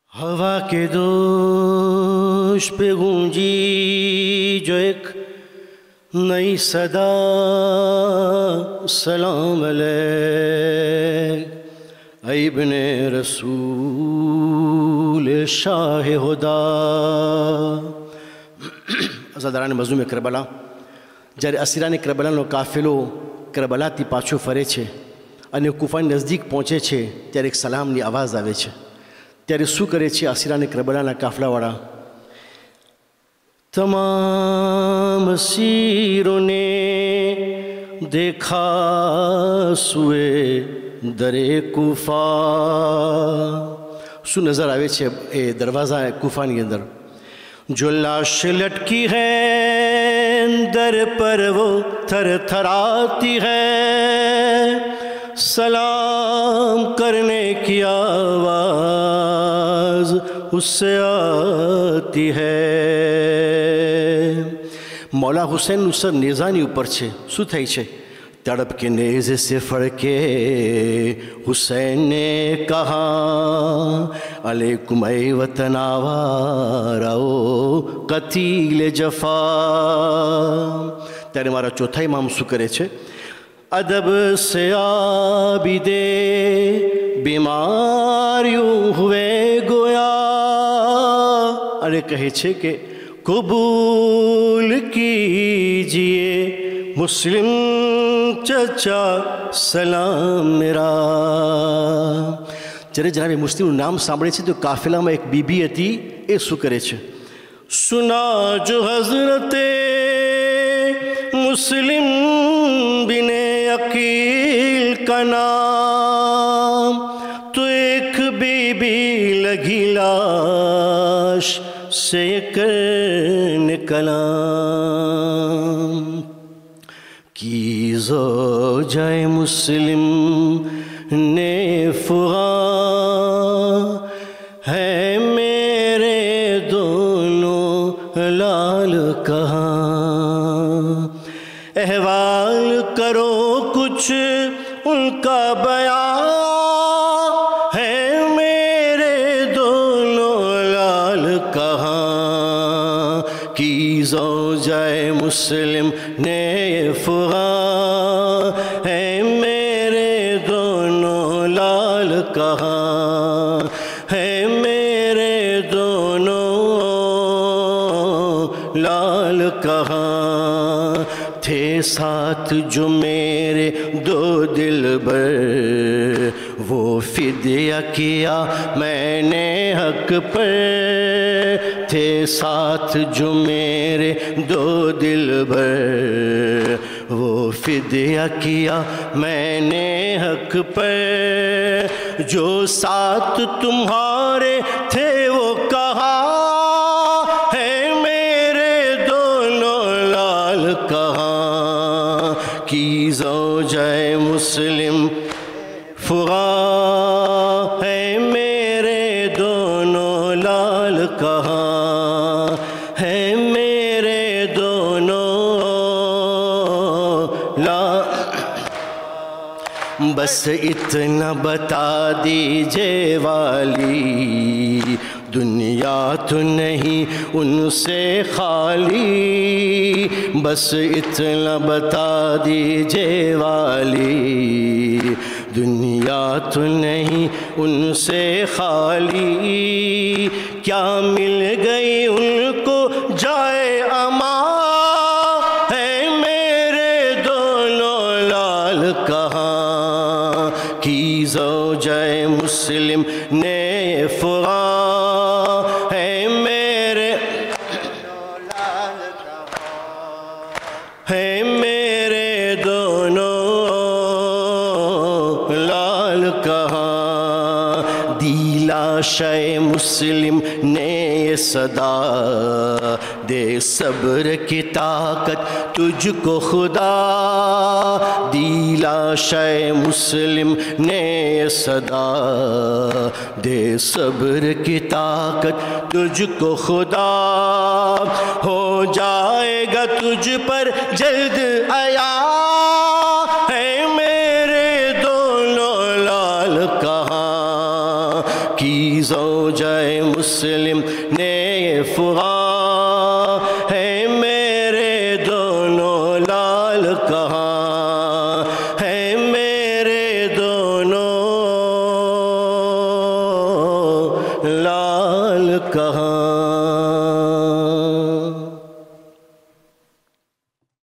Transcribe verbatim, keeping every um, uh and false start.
ہوا کے دوش پہ گونجی جو ایک نئی صدا، سلام علیک اے ابن رسول شاہ ہدا. عزاداران مظلوم کربلا જ્યારે અસીરાને કરબલાનો કાફેલો કરબલાથી પાછો ફરે છે અને કુફાની નજદીક પહોંચે છે ત્યારે એક સલામની આવાજ આવે છે. ત્યારે શું કરે છે અસીરાને કરબલાના કાફલાવાળા? તમામ અસીરોને દેખા સુએ દરે કુફા. શું નજર આવે છે એ દરવાજા કુફાની અંદર? جو لاش لٹکی ہے در پر وہ تھر تھراتی ہے، سلام کرنے کی آواز اس سے آتی ہے. مولا حسین نصر نیزانی اوپر છે. શું થાય છે? تڑپ کے نیزے سے پھڑ کے حسین نے کہا، علیکم اے وطن آوارو قتیل جفا. ત્યારે મારા ચોથા ઇમામ શું કરે છે? ادب سے عابد بیماریوں ہوئے گویا. ارے کہے છે کہ قبول کیجئے مسلم چچا سلام میرا. જ્યારે જનાબે મુસ્લિમનું નામ સાંભળે છે તો કાફિલામાં એક બીબી હતી, એ શું કરે છે? سنا جو حضرت مسلم بن عقیل کا نام، تو ایک بی بی لگی لاش سے کرنے کلام. کی زوجہ مسلم نے فغاں ہے میرے دونوں لال کہاں، احوال کرو کچھ ان کا بیان ہے میرے دونوں لال کہاں. کی زوجہ مسلم نے فغاں ہے میرے دونوں لال کہاں، ہے میرے دونوں لال کہاں. تھے ساتھ جو میرے دو دلبر، وہ فدیہ کیا میں نے حق پر. تھے ساتھ جو میرے دو دلبر، وہ فدیہ کیا میں نے حق پر. جو ساتھ تمہارے تھے وہ کہاں ہے میرے دونوں لال کہاں. کی زوجہ مسلم فغاں ہے میرے دونوں لال کہاں، ہے میرے دونوں لال. بس اتنا بتا دیجئے والی، دنیا تو نہیں ان سے خالی. بس اتنا بتا دیجئے والی، دنیا تو نہیں ان سے خالی. کیا مل گئی ان کو جائے امان ہے میرے دونوں لال کہاں. کی زوجہ مسلم نے فغاں ہے میرے لال کہاں، ہے میرے دونوں لال کہاں. دی لاشِ مسلم نے یہ صدا، دے صبر کی طاقت تجھ کو خدا. دی لاشِ مسلم نے یہ صدا، دے صبر کی طاقت تجھ کو خدا. ہو جائے گا تجھ پر جلد عیا ہے میرے دونوں لال کہاں. کی زو زوجہ مسلم نے فغاں ہے میرے دونوں لال کہاں ہے میرے دونوں لال کہاں